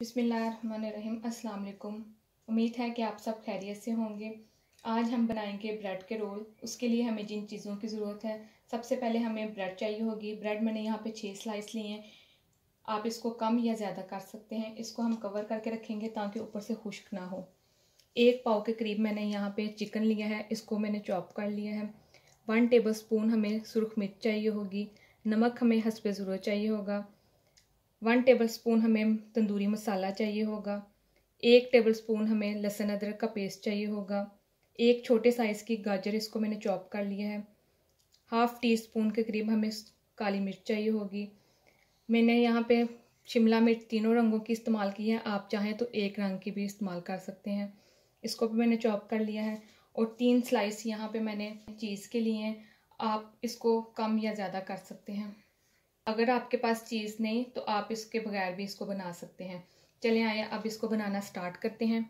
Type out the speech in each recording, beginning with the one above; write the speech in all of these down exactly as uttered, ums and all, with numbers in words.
बिस्मिल्लाहिर्रहमानिर्रहीम। अस्सलाम वालेकुम। उम्मीद है कि आप सब खैरियत से होंगे। आज हम बनाएंगे ब्रेड के रोल। उसके लिए हमें जिन चीज़ों की ज़रूरत है, सबसे पहले हमें ब्रेड चाहिए होगी। ब्रेड मैंने यहाँ पे छः स्लाइस लिए हैं। आप इसको कम या ज़्यादा कर सकते हैं। इसको हम कवर करके रखेंगे ताकि ऊपर से खुश्क ना हो। एक पाव के करीब मैंने यहाँ पे चिकन लिया है, इसको मैंने चॉप कर लिया है। वन टेबल स्पून हमें सुरख मिर्च चाहिए होगी। नमक हमें हस्बे ज़रूरत चाहिए होगा। वन टेबल स्पून हमें तंदूरी मसाला चाहिए होगा। एक टेबल स्पून हमें लहसुन अदरक का पेस्ट चाहिए होगा। एक छोटे साइज़ की गाजर, इसको मैंने चॉप कर लिया है। हाफ़ टी स्पून के करीब हमें काली मिर्च चाहिए होगी। मैंने यहाँ पे शिमला मिर्च तीनों रंगों की इस्तेमाल की है, आप चाहें तो एक रंग की भी इस्तेमाल कर सकते हैं। इसको भी मैंने चॉप कर लिया है। और तीन स्लाइस यहाँ पे मैंने चीज़ के लिए हैं, आप इसको कम या ज़्यादा कर सकते हैं। अगर आपके पास चीज़ नहीं तो आप इसके बगैर भी इसको बना सकते हैं। चलिए आइए अब इसको बनाना स्टार्ट करते हैं।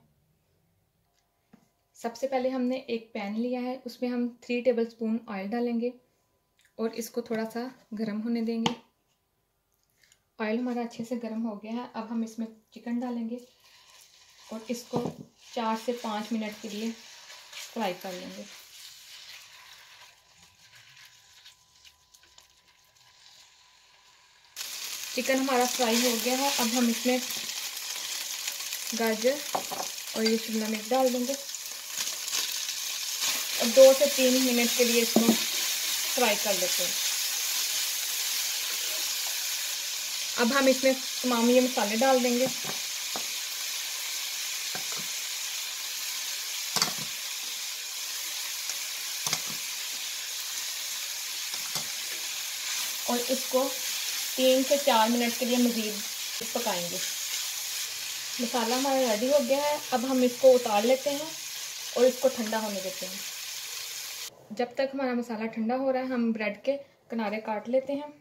सबसे पहले हमने एक पैन लिया है, उसमें हम थ्री टेबल स्पून ऑयल डालेंगे और इसको थोड़ा सा गर्म होने देंगे। ऑयल हमारा अच्छे से गर्म हो गया है। अब हम इसमें चिकन डालेंगे और इसको चार से पाँच मिनट के लिए फ्राई कर लेंगे। चिकन हमारा फ्राई हो गया है। अब हम इसमें गाजर और ये शिमला मिर्च डाल देंगे और दो से तीन मिनट के लिए इसको फ्राई कर लेते हैं। अब हम इसमें तमाम ये मसाले डाल देंगे। और इसको तीन से चार मिनट के लिए मज़ीद पकाएंगे। मसाला हमारा रेडी हो गया है। अब हम इसको उतार लेते हैं और इसको ठंडा होने देते हैं। जब तक हमारा मसाला ठंडा हो रहा है, हम ब्रेड के किनारे काट लेते हैं।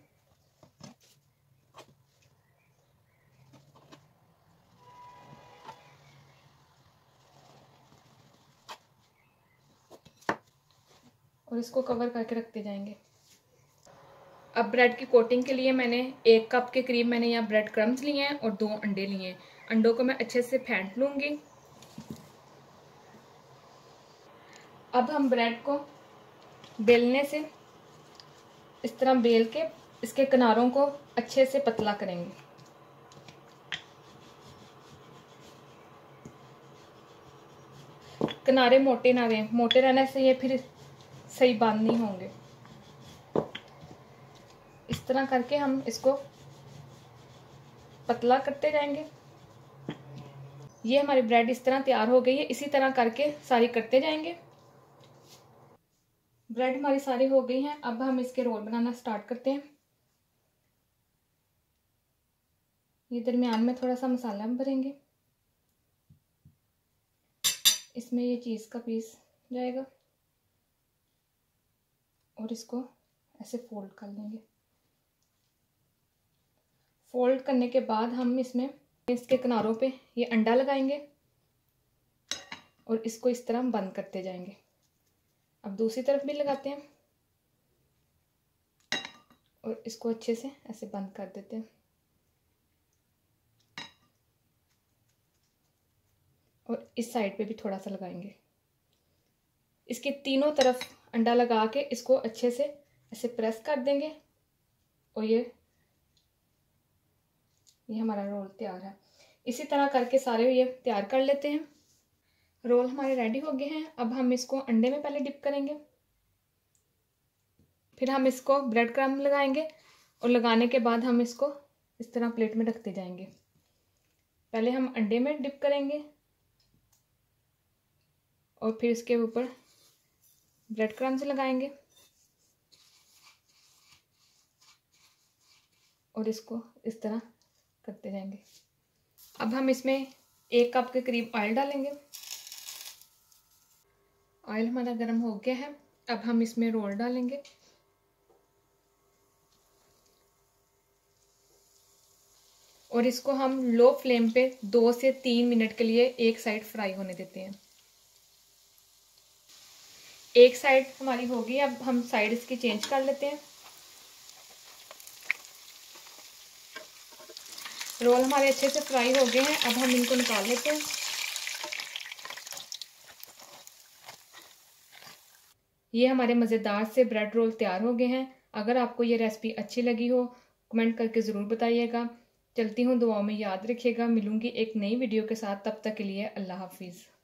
और इसको कवर करके रखते जाएंगे। अब ब्रेड की कोटिंग के लिए मैंने एक कप के करीब मैंने यहाँ ब्रेड क्रम्स लिए हैं और दो अंडे लिए हैं। अंडों को मैं अच्छे से फेंट लूँगी। अब हम ब्रेड को बेलने से इस तरह बेल के इसके किनारों को अच्छे से पतला करेंगे। किनारे मोटे ना रहें, मोटे रहने से ये फिर सही बंद नहीं होंगे। इस तरह करके हम इसको पतला करते जाएंगे। ये हमारी ब्रेड इस तरह तैयार हो गई है। इसी तरह करके सारी करते जाएंगे। ब्रेड हमारी सारी हो गई हैं। अब हम इसके रोल बनाना स्टार्ट करते हैं। ये दरमियान में थोड़ा सा मसाला भरेंगे। इसमें ये चीज़ का पीस जाएगा और इसको ऐसे फोल्ड कर लेंगे। फोल्ड करने के बाद हम इसमें इसके किनारों पे ये अंडा लगाएंगे और इसको इस तरह बंद करते जाएंगे। अब दूसरी तरफ भी लगाते हैं और इसको अच्छे से ऐसे बंद कर देते हैं। और इस साइड पे भी थोड़ा सा लगाएंगे। इसके तीनों तरफ अंडा लगा के इसको अच्छे से ऐसे प्रेस कर देंगे और ये ये हमारा रोल तैयार है। इसी तरह करके सारे ये तैयार कर लेते हैं। रोल हमारे रेडी हो गए हैं। अब हम इसको अंडे में पहले डिप करेंगे, फिर हम इसको ब्रेड क्रम्ब लगाएंगे और लगाने के बाद हम इसको इस तरह प्लेट में रखते जाएंगे। पहले हम अंडे में डिप करेंगे और फिर इसके ऊपर ब्रेड क्रम्ब्स लगाएंगे और इसको इस तरह करते जाएंगे। अब हम इसमें एक कप के करीब ऑयल डालेंगे। ऑयल हमारा गर्म हो गया है। अब हम इसमें रोल डालेंगे और इसको हम लो फ्लेम पे दो से तीन मिनट के लिए एक साइड फ्राई होने देते हैं। एक साइड हमारी हो गई। अब हम साइड इसकी चेंज कर लेते हैं। रोल हमारे अच्छे से फ्राई हो गए हैं, अब हम इनको निकाल लेते हैं। ये हमारे मज़ेदार से ब्रेड रोल तैयार हो गए हैं। अगर आपको ये रेसिपी अच्छी लगी हो कमेंट करके ज़रूर बताइएगा। चलती हूँ, दुआओं में याद रखिएगा। मिलूंगी एक नई वीडियो के साथ, तब तक के लिए अल्लाह हाफिज़।